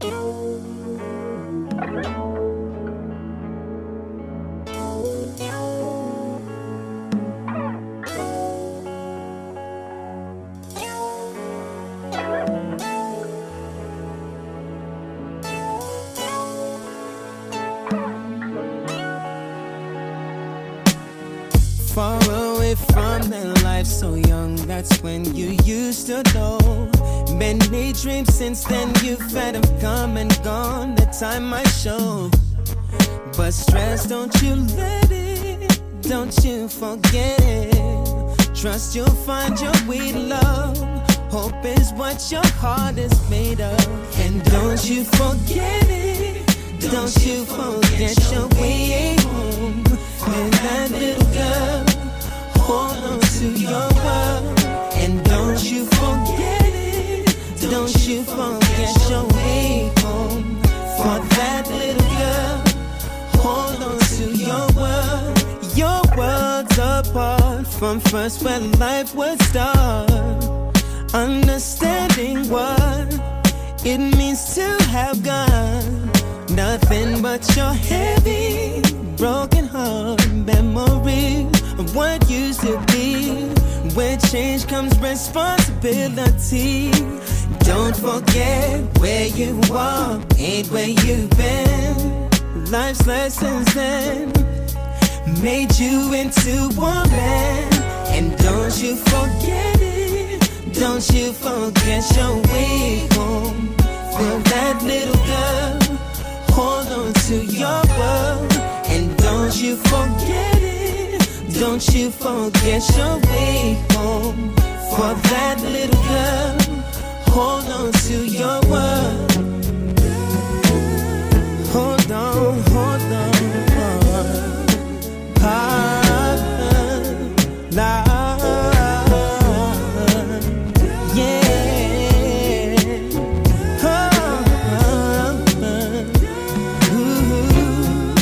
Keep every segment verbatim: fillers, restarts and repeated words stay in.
Far away from that life so young, that's when you used to know. Many dreams since then you've had have come and gone, that time might show. But stress, don't you let it, don't you forget it. Trust you'll find your way to love, hope is what your heart is made of. And don't you forget it, don't you forget your way home. And that little girl, hold on to your world. And don't you forget it, don't you forget your way home. For that little girl, hold on to your world. Your world's apart from first where life would start. Understanding what it means to have got nothing but your heavy, broken heart memory of what used to be. When change comes responsibility. Don't forget where you are, ain't where you've been. Life's lessons then made you into a man. And don't you forget it, don't you forget your way home. For that little girl, hold on to your world. And don't you forget it, don't you forget your way home. For that little girl, hold on to your world. Hold on, hold on. Ah, nah, yeah. Oh, ooh.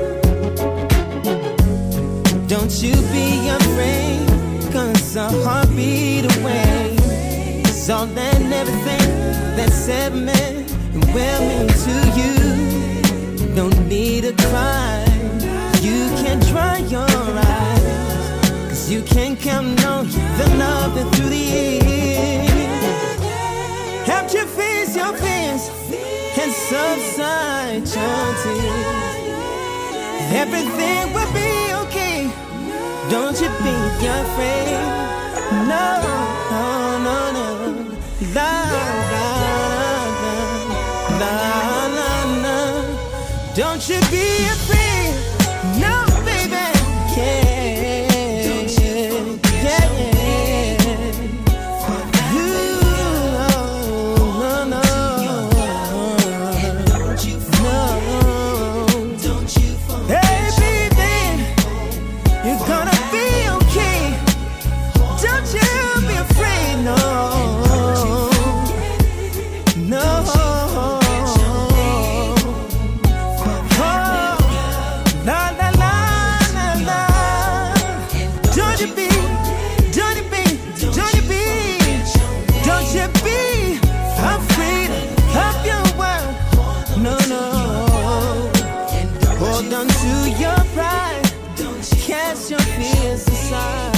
Don't you be afraid, cause a heartbeat away is all and everything that's ever meant and will mean to you. Don't need to cry, you can dry your eyes, cause you can count on the love that through the years helped you face your fears and subside your tears. Everything will be okay, don't you be afraid. No, no, no, no. La, la, la, la, la, la. Don't you be afraid. No, baby. Yeah. Don't you yeah, yeah. Ooh, no, no. And don't you no. Don't you forget. Hey, baby, you're gonna be okay. Don't you be afraid, no. No. Oh, la, la, la, la, la. Don't you be, don't you be, don't you be, don't you be afraid of your world. No, no. Hold on to your pride. Cast your fears aside.